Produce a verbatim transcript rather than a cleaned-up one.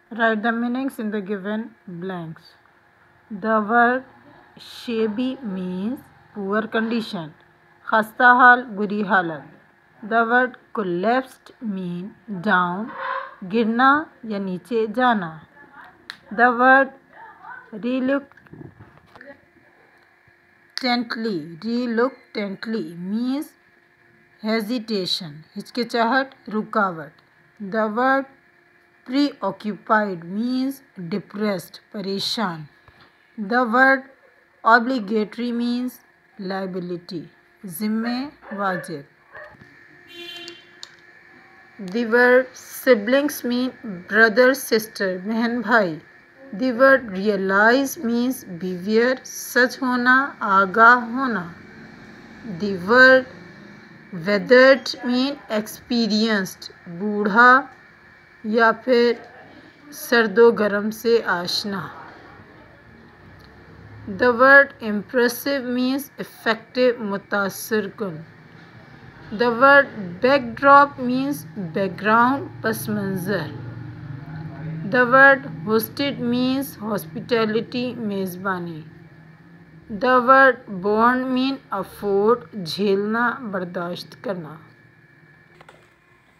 Write the meanings in the given blanks. The word shabby means poor condition. खस्ता हाल, बुरी हालत. The word collapsed mean down, गिरना या नीचे जाना. The word reluctantly reluctantly means hesitation, हिचकिचाहट, रुकावट. The word preoccupied means depressed, परेशान. The word obligatory means liability, जिम्मे, वाजिब. The word siblings mean brother, sister, बहन, भाई. The word realize means beware, सच होना, आगाह होना. The word weathered mean experienced, बूढ़ा या फिर सर्दो गर्म से आशना. The word impressive means effective, मुतासिर कुन. The word backdrop means background, पस मंज़र. The word hosted means hospitality, मेज़बानी. The word borne mean afford, झेलना, बर्दाश्त करना.